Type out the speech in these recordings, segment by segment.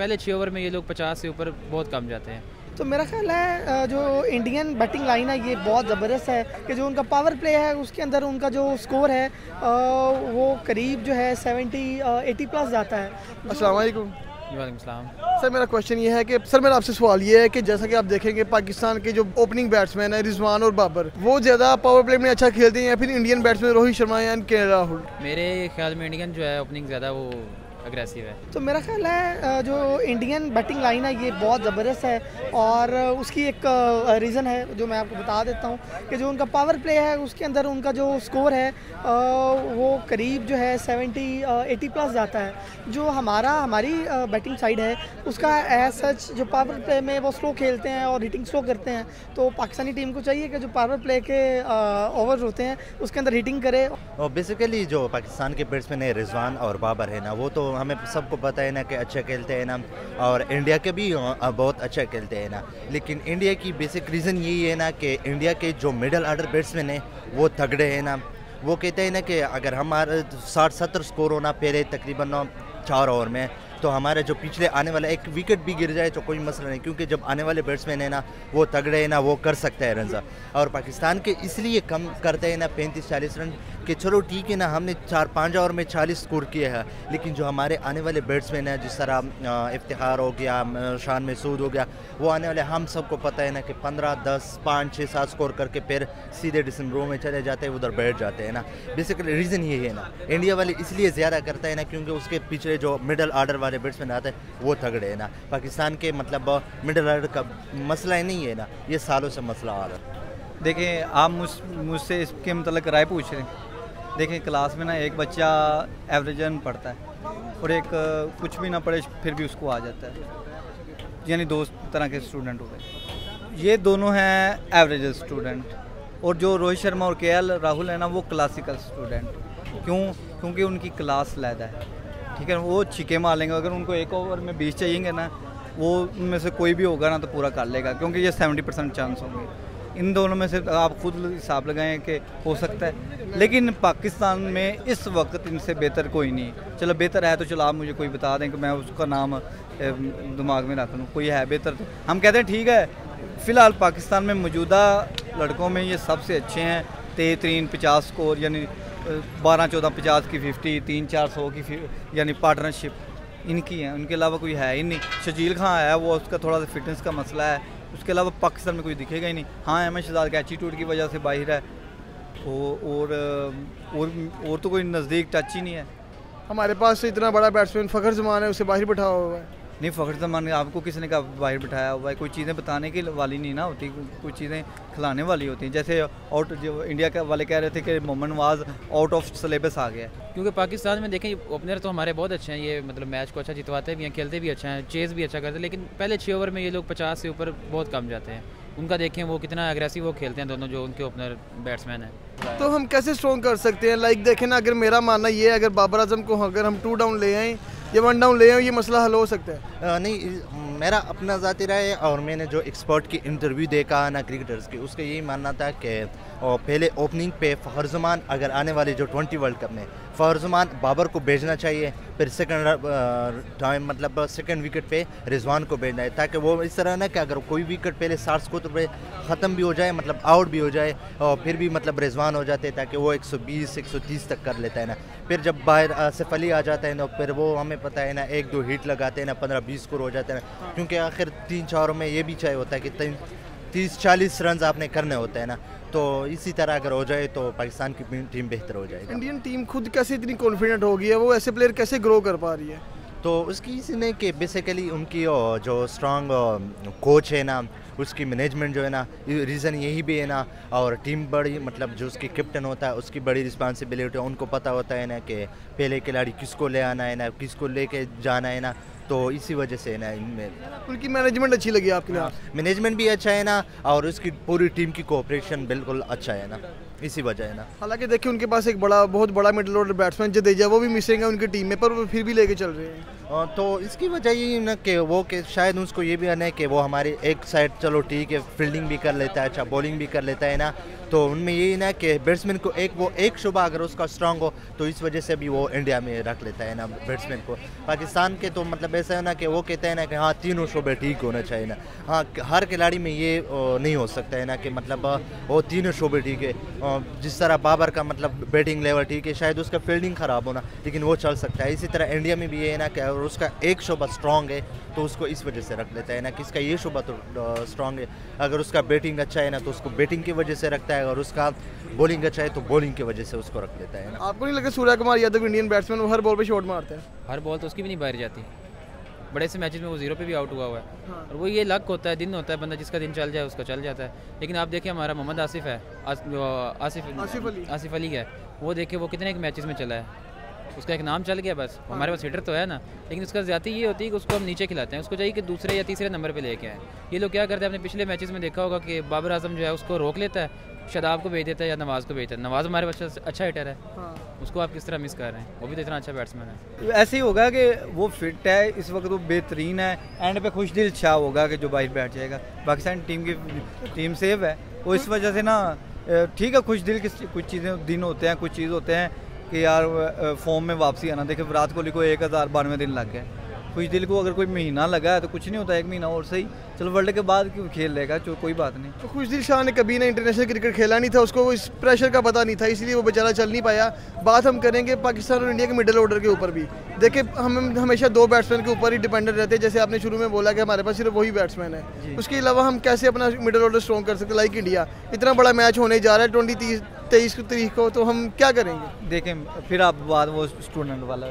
पहले 6 ओवर में ये लोग 50 से ऊपर बहुत कम जाते हैं। तो मेरा ख्याल है जो इंडियन बैटिंग लाइन है ये बहुत ज़बरदस्त है कि जो उनका पावर प्ले है उसके अंदर उनका जो स्कोर है वो करीब जो है 70-80 प्लस जाता है। अस्सलाम वालेकुम। वालेकुम सलाम। सर मेरा क्वेश्चन ये है कि सर मेरा आपसे सवाल ये है कि जैसा कि आप देखेंगे पाकिस्तान के जो ओपनिंग बैट्समैन है रिजवान और बाबर, वो ज़्यादा पावर प्ले में अच्छा खेलते हैं या फिर इंडियन बैट्समैन रोहित शर्मा या के राहुल? मेरे ख्याल में इंडियन जो है ओपनिंग ज़्यादा वो अग्रेसिव है। तो मेरा ख्याल है जो इंडियन बैटिंग लाइन है ये बहुत ज़बरदस्त है और उसकी एक रीज़न है जो मैं आपको बता देता हूँ कि जो उनका पावर प्ले है उसके अंदर उनका जो स्कोर है वो करीब जो है 70-80 प्लस जाता है। जो हमारी बैटिंग साइड है उसका एज सच जो पावर प्ले में वो स्लो खेलते हैं और हिटिंग स्लो करते हैं, तो पाकिस्तानी टीम को चाहिए कि जो पावर प्ले के ओवर्स होते हैं उसके अंदर हिटिंग करे। और बेसिकली जो पाकिस्तान के बैट्समैन है रिजवान और बाबर है ना, वो तो हमें सबको पता है ना कि अच्छा खेलते हैं ना, और इंडिया के भी बहुत अच्छा खेलते हैं ना। लेकिन इंडिया की बेसिक रीज़न यही है ना कि इंडिया के जो मिडल ऑर्डर बैट्समैन है वो तगड़े हैं ना। वो कहते हैं ना कि अगर हमारा 60-70 स्कोर होना पहले तकरीबन 4 ओवर में, तो हमारे जो पिछले आने वाला एक विकेट भी गिर जाए तो कोई मसला नहीं, क्योंकि जब आने वाले बैट्समैन है ना वो तगड़े हैं ना, वो कर सकते हैं रन। और पाकिस्तान के इसलिए कम करते हैं ना 35-40 रन कि चलो ठीक है ना, हमने 4-5 ओवर में 40 स्कोर किए हैं, लेकिन जो हमारे आने वाले बैट्समैन हैं जिस तरह इफ्तिखार हो गया, शान मसूद हो गया, वो आने वाले हम सबको पता है ना कि 15-10, 5-6-7 स्कोर करके फिर सीधे ड्रेसिंग रूम में चले जाते हैं, उधर बैठ जाते हैं ना। बेसिकली रीज़न यही है ना, इंडिया वाले इसलिए ज़्यादा करता है ना क्योंकि उसके पीछे जो मिडल ऑर्डर वाले बैट्समैन आते हैं वो तगड़े है ना। पाकिस्तान के मतलब मिडल ऑर्डर का मसला ही नहीं है ना, ये सालों से मसला आ रहा है। देखें, आप मुझसे इसके मतलब राय पूछ रहे हैं। देखें, क्लास में ना एक बच्चा एवरेजन पढ़ता है और एक कुछ भी ना पढ़े फिर भी उसको आ जाता है, यानी दो तरह के स्टूडेंट हो गए। ये दोनों हैं एवरेज स्टूडेंट, और जो रोहित शर्मा और केएल राहुल है ना वो क्लासिकल स्टूडेंट। क्योंकि उनकी क्लास लैदा है, ठीक है। वो छिके मार लेंगे, अगर उनको एक ओवर में 20 चाहिए ना, वो उनमें से कोई भी होगा ना तो पूरा कर लेगा, क्योंकि ये 70% चांस होंगे। इन दोनों में से आप खुद हिसाब लगाएं कि हो सकता है, लेकिन पाकिस्तान में इस वक्त इनसे बेहतर कोई नहीं। चलो बेहतर है तो चलो आप मुझे कोई बता दें कि मैं उसका नाम दिमाग में रख लूँ, कोई है बेहतर तो हम कहते हैं ठीक है। फ़िलहाल पाकिस्तान में मौजूदा लड़कों में ये सबसे अच्छे हैं। 33-50 स्कोर, यानी 12-14-50 की 50, 3-4-100 की यानी पार्टनरशिप इनकी है, उनके अलावा कोई है ही नहीं। शजील खां है, वो उसका थोड़ा सा फिटनेस का मसला है, उसके अलावा पाकिस्तान में कोई दिखेगा ही नहीं। हाँ, अहमद शहजाद के एटीट्यूड की वजह से बाहर है, और तो कोई नज़दीक टच ही नहीं है। हमारे पास इतना बड़ा बैट्समैन फ़खर जमान है, उसे बाहर बैठा हुआ है। नहीं, फ़खर जमान आपको किसने कहा बाहर बिठाया हुआ है? कोई चीज़ें बताने की वाली नहीं ना होती, कुछ चीज़ें खिलाने वाली होती हैं। जैसे आउट जो इंडिया के वाले कह रहे थे कि Mohammad Nawaz out of syllabus आ गया है। क्योंकि पाकिस्तान में देखें ओपनर तो हमारे बहुत अच्छे हैं, ये मतलब मैच को अच्छा जितवाते भी हैं, खेलते भी अच्छा हैं, चेज़ भी अच्छा करते हैं, लेकिन पहले 6 ओवर में ये लोग 50 से ऊपर बहुत कम जाते हैं। उनका देखें वो कितना एग्रेसिव वो खेलते हैं, दोनों जो उनके ओपनर बैट्समैन हैं। तो हम कैसे स्ट्रॉन्ग कर सकते हैं? लाइक देखें ना, अगर मेरा मानना ये है, अगर बाबर आजम को अगर हम 2 डाउन ले आएँ या 1 डाउन ले आएँ, ये मसला हल हो सकता है? नहीं, मेरा अपना ज़ाती राय है, और मैंने जो एक्सपर्ट की इंटरव्यू देखा ना क्रिकेटर्स की, उसका यही मानना था कि पहले ओपनिंग पे फ़खर जमान अगर आने वाले जो 20 वर्ल्ड कप में फ़खर जमान बाबर को भेजना चाहिए, फिर सेकंड टाइम मतलब सेकंड विकेट पे रिजवान को भेजना है, ताकि वो इस तरह ना कि अगर कोई विकेट पहले 60 स्कोर पे ख़त्म भी हो जाए, मतलब आउट भी हो जाए, और फिर भी मतलब रिजवान हो जाते हैं, ताकि वो 120-130 तक कर लेता है ना। फिर जब बाहर सिर्फ अली आ जाता है ना, फिर वो हमें पता है ना 1-2 हिट लगाते हैं ना, 15-20 स्कोर हो जाते हैं ना, क्योंकि आखिर 3-4 में ये भी चाहिए होता है कि 30-40 रन आपने करने होते हैं ना। तो इसी तरह अगर हो जाए तो पाकिस्तान की टीम बेहतर हो जाएगी। इंडियन टीम खुद कैसे इतनी कॉन्फिडेंट हो गई है, वो ऐसे प्लेयर कैसे ग्रो कर पा रही है? तो उसकी इसने कि बेसिकली उनकी जो स्ट्रॉन्ग कोच है ना, उसकी मैनेजमेंट जो है ना, रीज़न यही भी है ना, और टीम बड़ी मतलब जो उसकी कैप्टन होता है उसकी बड़ी रिस्पॉन्सिबिलिटी है, उनको पता होता है ना कि पहले खिलाड़ी किसको ले आना है ना, किसको लेके जाना है ना, तो इसी वजह से ना इनमें उनकी मैनेजमेंट अच्छी लगी आपके लिए? मैनेजमेंट भी अच्छा है ना, और उसकी पूरी टीम की कोऑपरेशन बिल्कुल अच्छा है ना। इसी वजह है ना। हालांकि देखिए उनके पास एक बहुत बड़ा मिडिल ऑर्डर बैट्समैन जडेजा वो भी मिसिंग है उनकी टीम में, पर वो फिर भी लेके चल रहे हैं। तो इसकी वजह ये ना कि शायद उसको ये भी आना है कि वो हमारी एक साइड चलो ठीक है फील्डिंग भी कर लेता है, अच्छा बॉलिंग भी कर लेता है ना, तो उनमें यही ना कि बैट्समैन को एक शुबा अगर उसका स्ट्रांग हो तो इस वजह से भी वो इंडिया में रख लेता है ना बैट्समैन को। पाकिस्तान के तो मतलब ऐसा है ना कि वो कहते हैं ना कि हाँ तीनों शुबे ठीक होना चाहिए ना, हाँ हर खिलाड़ी में ये नहीं हो सकता है ना कि मतलब वो तीनों शुबे ठीक है। जिस तरह बाबर का मतलब बैटिंग लेवल ठीक है, शायद उसका फील्डिंग ख़राब होना, लेकिन वो चल सकता है। इसी तरह इंडिया में भी ये है ना कि अगर उसका एक शुबा स्ट्रांग है तो उसको इस वजह से रख लेता है ना कि इसका ये शुबा तो स्ट्रांग है, अगर उसका बैटिंग अच्छा है ना तो उसको बैटिंग की वजह से रखता है, अगर उसका बॉलिंग अच्छा है तो बॉलिंग की वजह से उसको रख लेता है ना। आपको नहीं लगा सूर्य कुमार यादव इंडियन बैट्समैन वो हर बॉल पे शॉट मारते हैं? हर बॉल तो उसकी भी नहीं बाहर जाती, बड़े से मैचेस में वो 0 पे भी आउट हुआ है। और वो ये लक होता है, दिन होता है, बंदा जिसका दिन चल जाए उसका चल जाता है। लेकिन आप देखिए हमारा मोहम्मद आसिफ है, आसिफ अली है, वो देखिए वो कितने मैचेस में चला है, उसका एक नाम चल गया बस। हमारे पास हिटर तो है ना, लेकिन उसका ज़्यादा ये होती है कि उसको हम नीचे खिलाते हैं, उसको चाहिए कि दूसरे या तीसरे नंबर पे लेके आए। ये लोग क्या करते हैं, आपने पिछले मैचेस में देखा होगा कि बाबर आजम जो है उसको रोक लेता है, शादाब को भेज देता है या नवाज़ को भेजता है। नवाज़ हमारे पास अच्छा हिटर है, उसको आप किस तरह मिस कर रहे हैं, वो भी तो इतना अच्छा बैट्समैन है। ऐसे ही होगा कि वो फिट है इस वक्त, वो बेहतरीन है, एंड पे खुश दिल छा होगा कि जो बाहर बैठ जाएगा। पाकिस्तान टीम सेफ है, वो इस वजह से ना ठीक है खुश दिल कुछ चीज़ें दिन होते हैं, कुछ चीज़ होते हैं कि यार फॉर्म में वापसी आना। देखिए विराट कोहली को 1092 दिन लग गए, खुश दिल को अगर कोई महीना लगा है तो कुछ नहीं होता, 1 महीना और सही, चलो वर्ल्ड के बाद क्यों खेल लेगा, जो कोई बात नहीं। तो खुशदिल शाह ने कभी ना इंटरनेशनल क्रिकेट खेला नहीं था, उसको इस प्रेशर का पता नहीं था, इसलिए वो बेचारा चल नहीं पाया। बात हम करेंगे पाकिस्तान और इंडिया के मिडिल ऑर्डर के ऊपर भी। देखिए हम हमेशा 2 बैट्समैन के ऊपर ही डिपेंडेंट रहते हैं, जैसे आपने शुरू में बोला कि हमारे पास सिर्फ वही बैट्समैन है, उसके अलावा हम कैसे अपना मिडिल ऑर्डर स्ट्रॉन्ग कर सकते हैं। लाइक इंडिया इतना बड़ा मैच होने जा रहा है 23 तारीख को, तो हम क्या करेंगे? देखें फिर आप बात वो स्टूडेंट वाला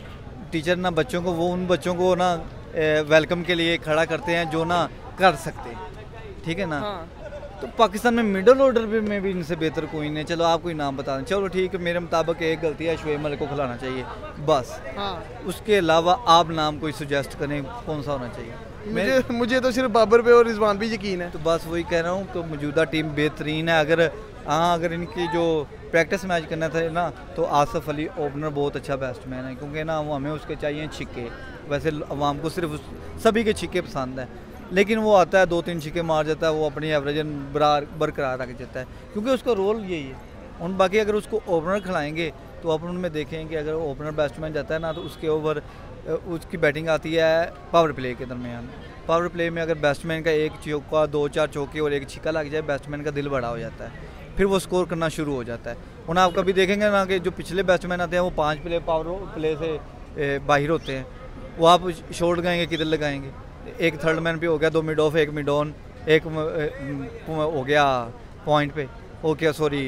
टीचर ना बच्चों को, वो उन बच्चों को ना वेलकम के लिए खड़ा करते हैं जो ना कर सकते, ठीक है ना। तो पाकिस्तान में मिडिल ऑर्डर में भी इनसे बेहतर कोई नहीं। चलो आप कोई नाम बता दें, चलो ठीक है, मेरे मुताबिक एक गलती है, शोएब मलिक को खिलाना चाहिए बस। उसके अलावा आप नाम कोई सुजेस्ट करें कौन सा होना चाहिए? मुझे तो सिर्फ बाबर पे और रिजवान पे यकीन है। तो बस वही कह रहा हूँ, तो मौजूदा टीम बेहतरीन है। अगर इनकी जो प्रैक्टिस मैच करना था ना, तो आसिफ अली ओपनर बहुत अच्छा बैट्समैन है, क्योंकि ना वो हमें उसके चाहिए छिक्के। वैसे अवाम को सिर्फ सभी के छिक्के पसंद है, लेकिन वो आता है 2-3 छिक्के मार जाता है, वो अपनी एवरेज बरकरार रख जाता है, क्योंकि उसका रोल यही है। उन बाकी अगर उसको ओपनर खिलाएंगे तो अपन उनमें देखेंगे अगर ओपनर बैट्समैन जाता है ना, तो उसके ओवर उसकी बैटिंग आती है पावर प्ले के दरमियान। पावर प्ले में अगर बैट्समैन का 1 चौका 2-4 चौके और 1 छिक्का लग जाए, बैट्समैन का दिल बड़ा हो जाता है, फिर वो स्कोर करना शुरू हो जाता है। उन्हें आप कभी देखेंगे ना कि जो पिछले बैट्समैन आते हैं वो 5 प्ले पावर प्ले से बाहर होते हैं, वो आप शॉट लगाएंगे किधर लगाएंगे? एक थर्ड मैन पे हो गया, 2 मिड ऑफ 1 मिड ऑन, एक हो गया पॉइंट पे, हो गया सॉरी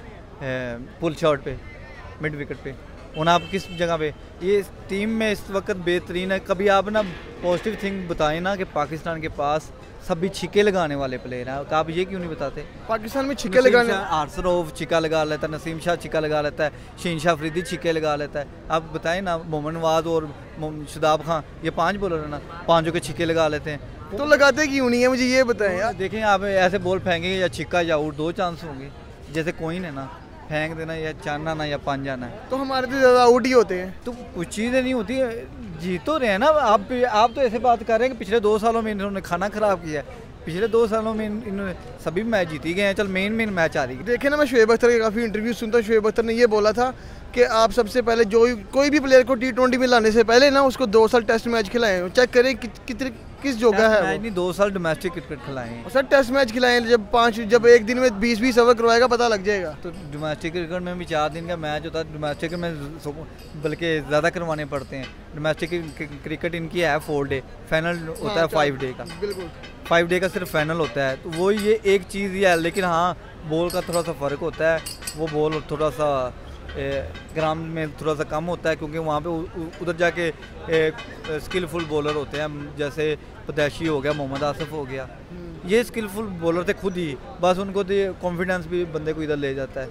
पुल शॉट पे मिड विकेट पे। उन्हें आप किस जगह पे ये टीम में इस वक्त बेहतरीन है। कभी आप ना पॉजिटिव थिंग बताएं ना कि पाकिस्तान के पास सभी छिक्के लगाने वाले प्लेयर हैं, तो आप ये क्यों नहीं बताते? पाकिस्तान में छिक्के लगाने, आर्सरोव छिक्का लगा लेता है, नसीम शाह छिक्का लगा लेता है, शहीन शाह अफरीदी छिक्के लगा लेता है। आप बताएं ना, मोहम्मद नवाज और शादाब खान, ये 5 बॉलर है ना, 5 के छिक्के लगा लेते हैं, तो लगाते क्यों नहीं है, मुझे ये बताएं यार। देखें आप ऐसे बॉल फेंकेंगे या छिक्का या आउट, 2 चांस होंगे। जैसे कोइन है ना, फेंक देना या चांद ना या 5 जाना है, तो हमारे तो ज़्यादा आउट ही होते हैं। तो कुछ चीज़ें नहीं होती, जीत तो रहे हैं ना। आप तो ऐसे बात कर रहे हैं कि पिछले 2 सालों में इन्होंने खाना ख़राब किया है। पिछले 2 सालों में इन्होंने सभी मैच जीती गए हैं। चल मेन मैच आ रही है। देखे ना, मैं शोएब अख्तर के काफ़ी इंटरव्यू सुनता हूँ। शोएब अख्तर ने ये बोला था कि आप सबसे पहले कोई भी प्लेयर को T20 में लाने से पहले ना उसको 2 साल टेस्ट मैच खिलाएं, चेक करें किस जोगा है। मैच नहीं, 2 साल डोमेस्टिक क्रिकेट खिलाएं सर, टेस्ट मैच खिलाएं। जब एक दिन में 20-20 ओवर करवाएगा पता लग जाएगा। तो डोमेस्टिक क्रिकेट में भी 4 दिन का मैच होता है, डोमेस्टिक में बल्कि ज़्यादा करवाने पड़ते हैं। डोमेस्टिक क्रिकेट इनकी है 4 डे, फाइनल होता है 5 डे का। बिल्कुल 5 डे का सिर्फ फाइनल होता है, तो वो ये एक चीज़ ही है। लेकिन हाँ, बॉल का थोड़ा सा फ़र्क होता है, वो बॉल थोड़ा सा ग्राउंड में थोड़ा सा कम होता है, क्योंकि वहाँ पे उधर जाके स्किलफुल बॉलर होते हैं, जैसे पदैशी हो गया, मोहम्मद आसिफ हो गया, ये स्किलफुल बॉलर थे खुद ही, बस उनको तो कॉन्फिडेंस भी बंदे को इधर ले जाता है।